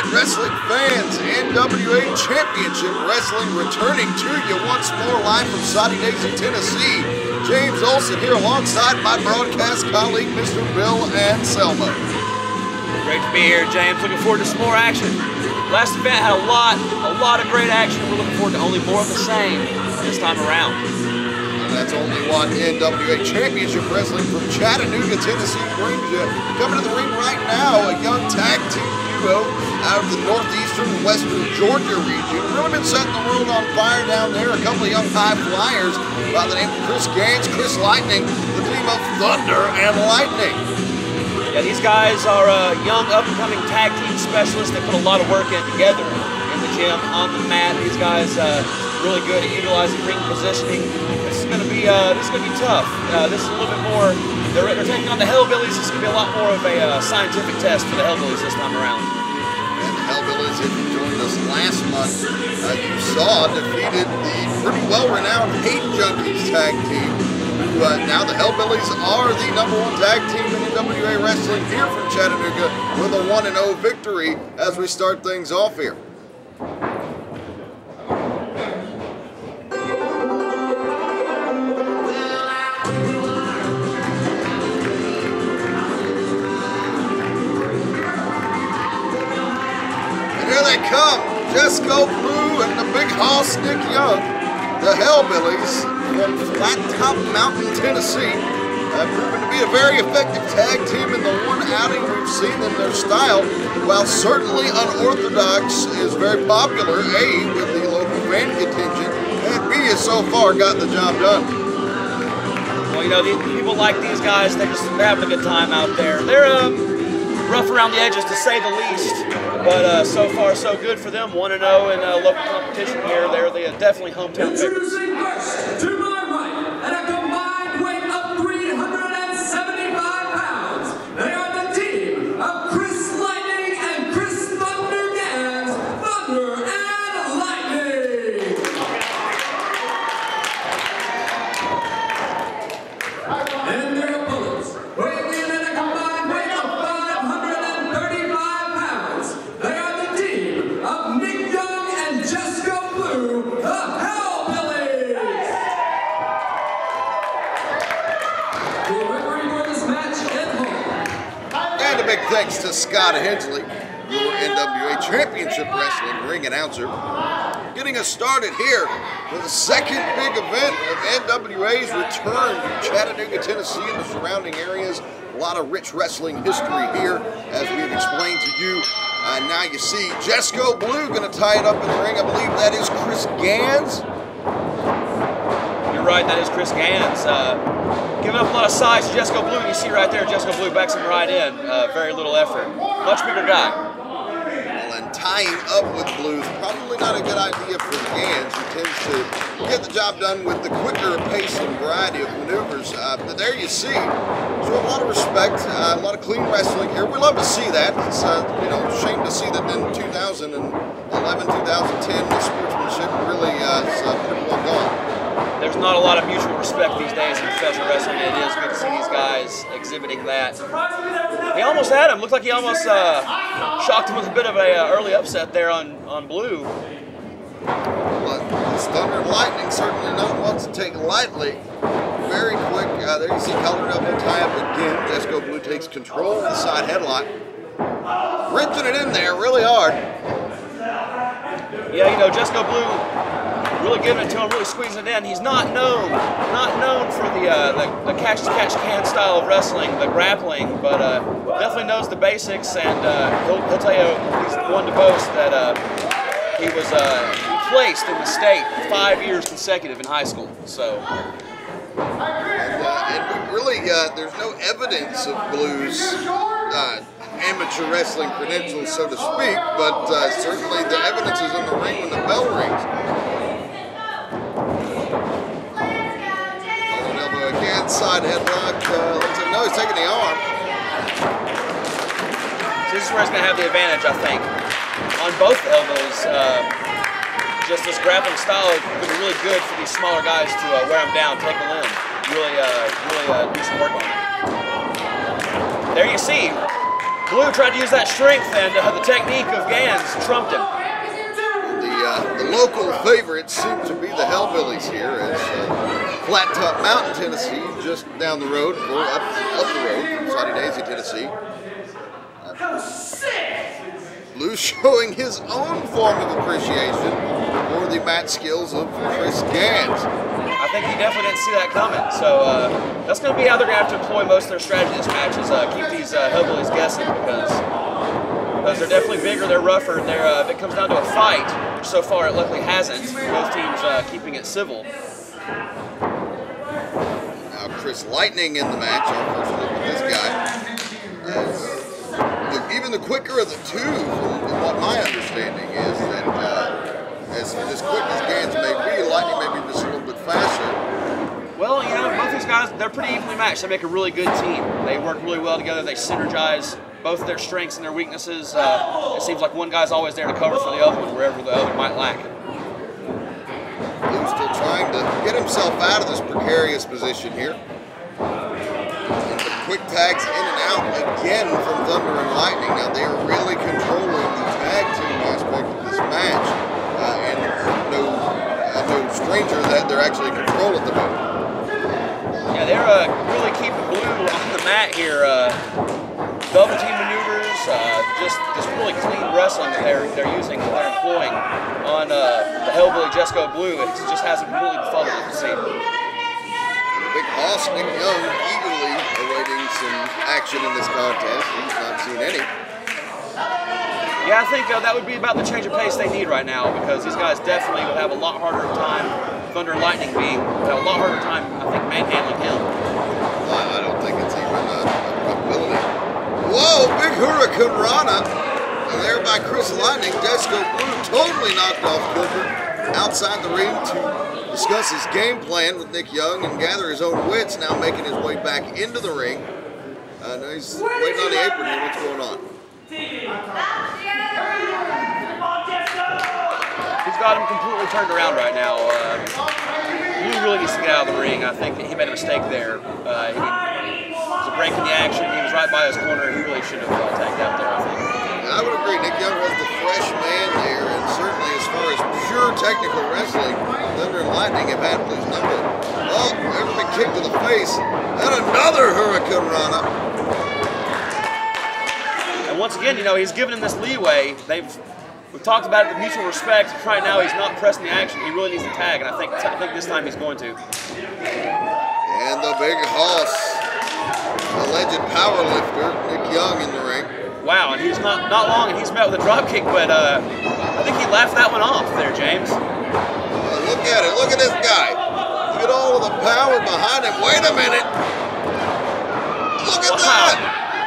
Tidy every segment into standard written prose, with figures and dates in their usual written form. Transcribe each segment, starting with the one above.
Wrestling fans, NWA Championship Wrestling returning to you once more live from Saudi Daisy, Tennessee. James Olson here alongside my broadcast colleague, Mr. Bill Anselmo. Great to be here, James. Looking forward to some more action. Last event had a lot of great action. We're looking forward to only more of the same this time around. And that's only one NWA Championship Wrestling from Chattanooga, Tennessee brings you. Coming to the ring right now, a young tag team duo out of the northeastern western Georgia region. Really been setting the world on fire down there. A couple of young high flyers by the name of Chris Gans, Chris Lightning, the team of Thunder and Lightning. Yeah, these guys are young, up-and-coming tag team specialists. They put a lot of work in together in the gym, on the mat. These guys really good at utilizing ring positioning. This is going to be tough. This is a little bit more. They're taking on the Hellbillies. This is going to be a lot more of a scientific test for the Hellbillies this time around. And the Hellbillies, if you joined us last month, you saw defeated the pretty well-renowned Hate Junkies tag team. Now the Hellbillies are the #1 tag team in NWA Wrestling here from Chattanooga with a 1-0 victory as we start things off here. And here they come, Jesco Blue and the Big Hoss Nick Young, the Hellbillies from Flat Top Mountain, Tennessee, have proven to be a very effective tag team in the one outing we've seen in their style. While certainly unorthodox is very popular, A, with the local fan contingent, and B, has so far got the job done. Well, you know, people like these guys. They're having a good time out there. They're rough around the edges, to say the least, but so far so good for them. 1-0 in local competition here. They're definitely hometown favorites. To my right, at a combined weight of 375 pounds, they are the team of Chris Lightning and Chris Thunder Gans, Thunder and Lightning. And their opponents, weighing in at a combined weight of 535 pounds, they are the team of Nick Young and Jesco Blue, the Hellbillies. And a big thanks to Scott Hensley, your NWA Championship Wrestling ring announcer, getting us started here for the second big event of NWA's return to Chattanooga, Tennessee and the surrounding areas. A lot of rich wrestling history here, as we've explained to you. Now you see Jesco Blue going to tie it up in the ring. I believe that is Chris Gans. You're right, that is Chris Gans. Giving up a lot of size to Jesco Blue. You see right there, Jesco Blue backs him right in. Very little effort. Much bigger guy. Well, and tying up with Blue is probably not a good idea for Gans, who tends to get the job done with the quicker pace and variety of maneuvers. But there you see, show a lot of respect, a lot of clean wrestling here. We love to see that. It's a shame to see that in 2011, 2010, the sportsmanship really is pretty well gone. There's not a lot of mutual respect these days in professional wrestling. It is good to see these guys exhibiting that. He almost had him. Looked like he almost shocked him with a bit of a early upset there on Blue. But this Thunder and Lightning certainly not one to take lightly. Very quick. There you see collar elbow tie up again. Jesco Blue takes control of the side headlock. Wrenching it in there really hard. Yeah, you know, Jesco Blue really giving it to him, really squeezing it in. He's not known for the catch-as-catch can style of wrestling, the grappling, but definitely knows the basics, and he'll tell you, he's the one to boast that he was placed in the state 5 years consecutive in high school. So. And really, there's no evidence of Blue's amateur wrestling credentials, so to speak, but certainly the evidence is in the ring when the bell rings. Collar elbow again, side headlock. Lets him know he's taking the arm. So this is where he's going to have the advantage, I think. On both elbows, just this grappling style is going to be really good for these smaller guys to wear them down, take a limb, really do some work on it. There you see, Blue tried to use that strength, and the technique of Gans trumped him. The local favorites seem to be the Hellbillies here, as Flat Top Mountain, Tennessee, just down the road, or up the road from Soddy Daisy, Tennessee. Blue showing his own form of appreciation for the match skills of Chris Gans. I think he definitely didn't see that coming. So that's going to be how they're going to have to employ most of their strategy this match, is keep these Hellbillies guessing, because they're definitely bigger, they're rougher. If it comes down to a fight, which so far it luckily hasn't, both teams keeping it civil. Now Chris Lightning in the match, our first look at this guy. Even the quicker of the two, from what my understanding is, that as quick as Gans may be, Lightning may be just a little bit faster. Well, you know, both these guys, they're pretty evenly matched. They make a really good team. They work really well together. They synergize both their strengths and their weaknesses. It seems like one guy's always there to cover for the other one wherever the other might lack. Blue's still trying to get himself out of this precarious position here. Quick tags in and out again from Thunder and Lightning. Now they are really controlling the tag team aspect of this match, and no stranger that they're actually in control at the moment. Yeah, they're really keeping Blue on the mat here. Double team maneuvers, just really clean wrestling that they're using, that they're employing on the Hellbilly Jesco Blue. It just hasn't completely befuddled it, it seems. Big Boss Nick Young eagerly awaiting some action in this contest. He's not seen any. Yeah, I think that would be about the change of pace they need right now, because these guys definitely would have a lot harder time, Thunder and Lightning would have a lot harder time, I think, manhandling him. I don't think it's even a probability. Whoa, big Hurricane Rana. And there by Chris Lightning, Jesco Blue totally knocked off Cooper outside the ring to discuss his game plan with Nick Young and gather his own wits, now making his way back into the ring. Now he's waiting on the apron here. What's going on? He's got him completely turned around right now. Blue really needs to get out of the ring. I think that he made a mistake there. He was a break in the action. He was right by his corner. He really should have tagged out there, I think. I would agree. Nick Young was the fresh man there, and certainly as far as pure technical wrestling, Thunder and Lightning have had Blue's number. Oh, there's a big kick to the face, and another Hurricane Rana. And once again, you know, he's given him this leeway. We've talked about it, the mutual respect. Right now, he's not pressing the action. He really needs to tag, and I think this time he's going to. And the big Hoss, alleged power lifter, Nick Young in the ring. Wow, and he's not long, and he's met with a drop kick, but I think he laughed that one off there, James. Look at it. Look at this guy. Look at all of the power behind him. Wait a minute. Look at that.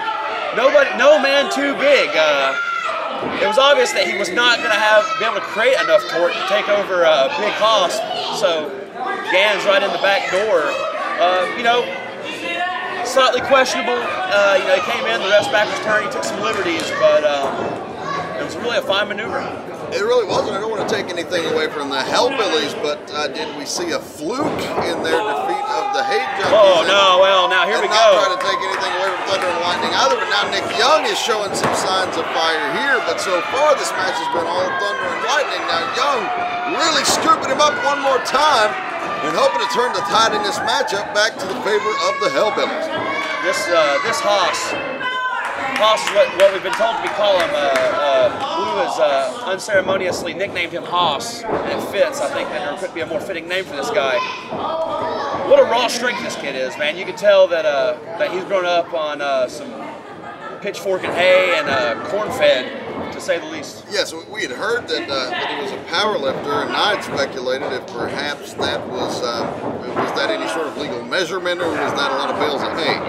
No man too big. It was obvious that he was not going to be able to create enough torque to take over Big Hoss. So Gans right in the back door. You know, slightly questionable. You know, he came in, the rest backwards turn, he took some liberties, but it was really a fine maneuver. It really wasn't. I don't want to take anything away from the Hellbillies, but did we see a fluke in their defeat of the Hate Junkies? Oh, no, well, now here we go. Not trying to take anything away from Thunder and Lightning either, but now Nick Young is showing some signs of fire here, but so far this match has been all Thunder and Lightning. Now Young really scooping him up one more time and hoping to turn the tide in this matchup back to the favor of the Hellbillies. This Hoss is what we've been told to call him. Blue has unceremoniously nicknamed him Hoss, and it fits. I think that there could be a more fitting name for this guy. What a raw strength this kid is, man. You can tell that that he's grown up on some pitchfork and hay and corn-fed, to say the least. Yes, we had heard that he was a power lifter, and I had speculated if perhaps that was that any sort of legal measurement, or was that a lot of bales of hay?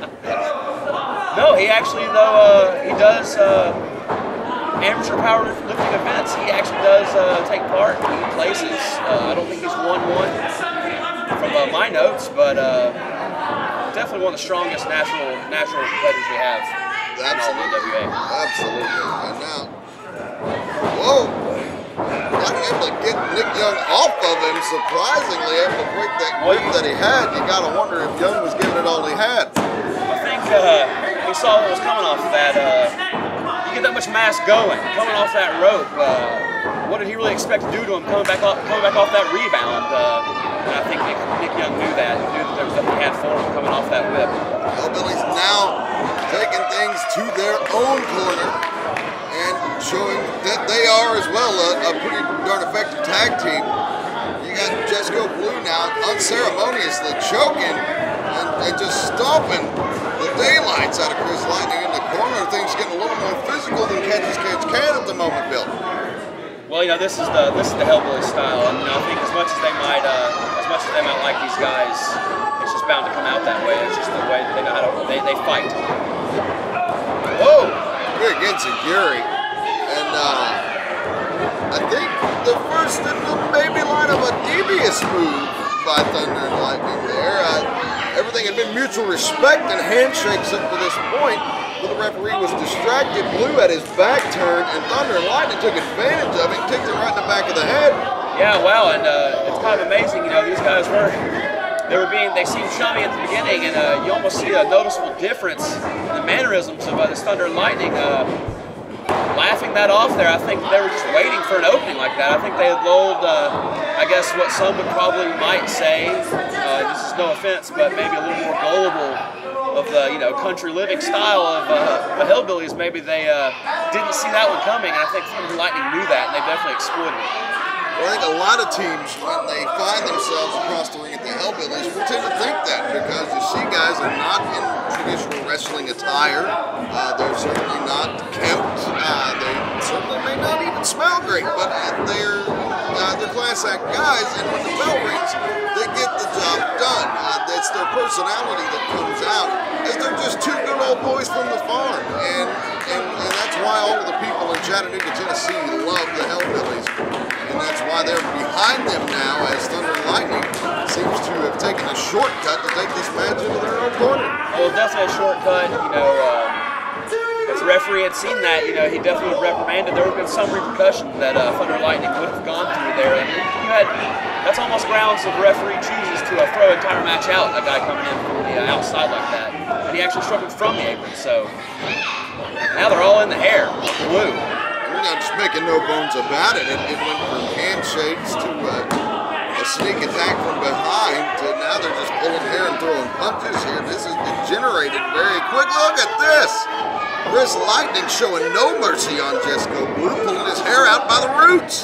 No, he actually, though, he does amateur powerlifting events. He actually does take part in places. I don't think he's won one from my notes, but definitely one of the strongest natural competitors we have. Absolutely. In all the NWA. Absolutely. And now, whoa, not able to get Nick Young off of him. Surprisingly, able to break that grip that he had. You got to wonder if Young was giving it all he had. I think he saw what was coming off that. You get that much mass going, coming off that rope. What did he really expect to do to him coming back off that rebound? And I think Nick Young knew that. He knew that there was nothing he had for him coming off that whip. Hellbillies now taking things to their own corner and showing that they are as well a pretty darn effective tag team. You got Jesco Blue now unceremoniously choking and just stomping the daylights out of Chris Lightning in the corner. Things getting a little more physical than Catch as Catch Can at the moment, Bill. Well, you know, this is the Hellbilly style, and you know, I think as much as they might like these guys, it's just bound to come out that way. It's just the way that they know how to they fight. Whoa! Here against Gary, and I think the first in the maybe line of a devious move by Thunder and Lightning there. Everything had been mutual respect and handshakes up to this point, but the referee was distracted. Blue had his back turned, and Thunder and Lightning took advantage of it and kicked him right in the back of the head. Yeah, wow, and it's kind of amazing. You know, these guys they seemed chummy at the beginning, and you almost see a noticeable difference in the mannerisms of this Thunder and Lightning. Laughing that off there, I think they were just waiting for an opening like that. I think they had lulled, I guess what some would probably might say, this is no offense, but maybe a little more gullible of the country living style of the Hellbillies. Maybe they didn't see that one coming, and I think Thunder and Lightning knew that, and they definitely exploited it. Well, I think a lot of teams, when they find themselves across the ring at the Hellbillies, will tend to think that because you see guys are not in traditional wrestling attire. They're certainly not kempt. They certainly may not even smell great, but they're class act guys, and when the bell rings, they get the job done. It's their personality that comes out, as they're just two good old boys from the farm, and that's why all of the people in Chattanooga, Tennessee love the Hellbillies. And that's why they're behind them now, as Thunder and Lightning seems to have taken a shortcut to take this match into their own corner. Well, definitely a shortcut. If the referee had seen that, he definitely would have reprimanded. There would have been some repercussion that Thunder and Lightning would have gone through there. And that's almost grounds if the referee chooses to throw an entire match out, a guy coming in from the outside like that. And he actually struck him from the apron, so now they're all in the hair, blue. We're not just making no bones about it. It went from handshakes to a sneak attack from behind to now they're just pulling hair and throwing punches here. This has degenerated very quick. Look at this. Chris Lightning showing no mercy on Jesco Blue, pulling his hair out by the roots.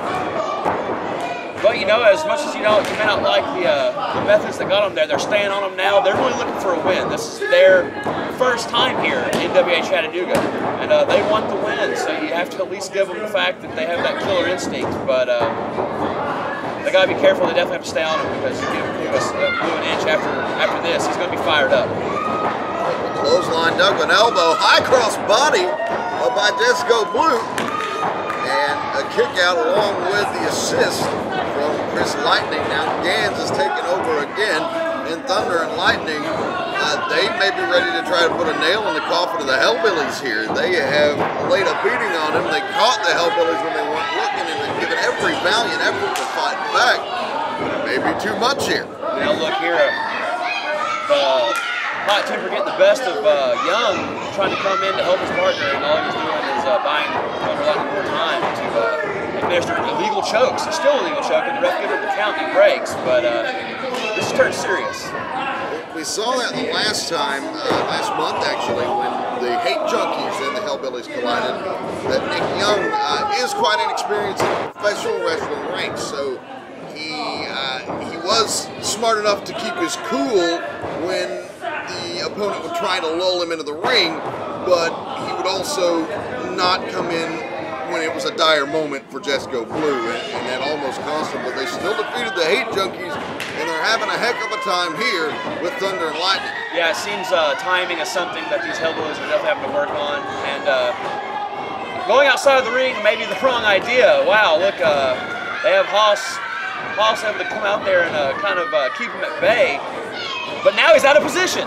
But as much as you may not like the methods that got them there, they're staying on them now. They're really looking for a win. This is their first time here in NWA Chattanooga, and they want the win. So you have to at least give them the fact that they have that killer instinct. But they gotta be careful. They definitely have to stay on him because you give Blue an inch after this, he's gonna be fired up. Clothesline dug with an elbow, high cross body by Jesco Blue, and a kick out along with the assist from Chris Lightning. Now Gans is taking over again, and Thunder and Lightning, they may be ready to try to put a nail in the coffin of the Hellbillies here. They have laid a beating on them. They caught the Hellbillies when they weren't looking, and they've given every valiant effort to fight back. But it may be too much here. Now look here, the hot temper getting the best of Young, trying to come in to help his partner, and all he's doing is buying Thunder Lightning more time to administer illegal chokes. It's still illegal choke, and the ref gives him the count and he breaks, but this has turned serious. We saw that the last time, last month actually, when the Hate Junkies and the Hellbillies collided, that Nick Young is quite inexperienced in professional wrestling ranks, so he was smart enough to keep his cool when the opponent would try to lull him into the ring, but he would also not come in when it was a dire moment for Jesco Blue, and that almost cost them. But they still defeated the Hate Junkies, and they're having a heck of a time here with Thunder and Lightning. Yeah, it seems timing is something that these Hellbillies are definitely having to work on, and going outside of the ring may be the wrong idea. Wow, look, they have Haas able to come out there and kind of keep him at bay. But now he's out of position.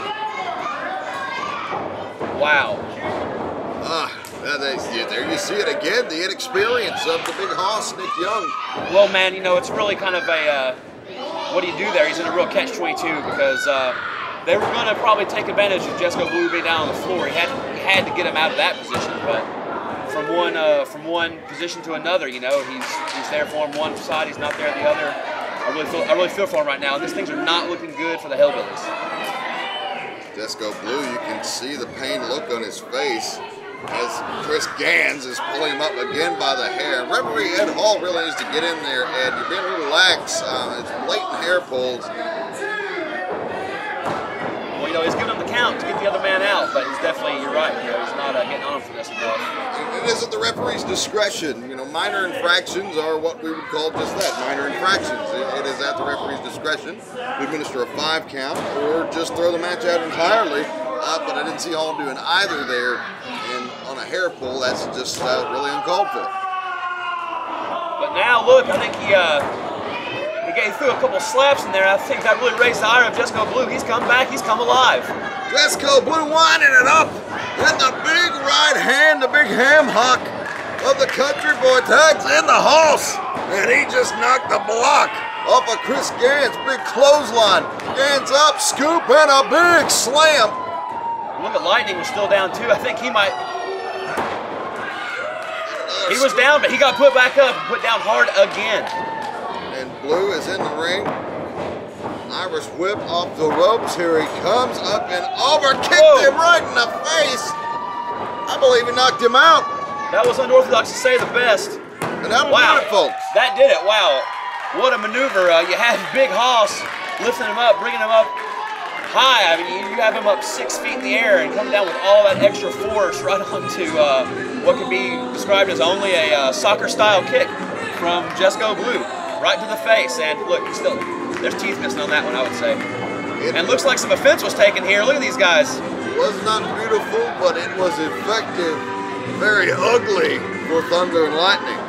Wow. There you see it again, the inexperience of the big hoss, Nick Young. Well, man, it's really kind of a, what do you do there? He's in a real catch-22 because they were going to probably take advantage of Jesco Blue being down on the floor. He had to get him out of that position, but from one position to another, you know, he's there for him one side, he's not there the other. I really feel for him right now. These things are not looking good for the Hillbillies. Jesco Blue, you can see the pained look on his face as Chris Gans is pulling him up again by the hair. Referee Ed Hall really needs to get in there, Ed. You're being a little lax. It's blatant hair pulls. Well, you know, he's giving him the count to get the other man out, but he's definitely, you're right, you know, he's not getting on him for this enough. It isn't the referee's discretion. You know, minor infractions are what we would call just that, minor infractions. It is at the referee's discretion to administer a 5 count or just throw the match out entirely. But I didn't see Hall doing either there. And on a hair pull, that's just really uncalled for. But now, look, I think he threw a couple slaps in there. I think that really raised the ire of Jesco Blue. He's come back. He's come alive. Jesco Blue winding it up. And the big right hand, the big ham hock of the country boy tags in the house. And he just knocked the block off of Chris Gans. Big clothesline. Gans up, scoop, and a big slam. Look at Lightning was still down too. I think he might. He was down, but he got put back up and put down hard again. And Blue is in the ring. Irish whip off the ropes. Here he comes up and over. Kicked him right in the face. I believe he knocked him out. That was unorthodox to say the best. And that'll do it, folks. That did it. Wow. What a maneuver. You had Big Hoss lifting him up, bringing him up high. I mean, you have him up 6 feet in the air and come down with all that extra force right onto what could be described as only a soccer-style kick from Jesco Blue, right to the face. And look, there's teeth missing on that one, I would say. And looks like some offense was taken here. Look at these guys. It was not beautiful, but it was effective. Very ugly for Thunder and Lightning.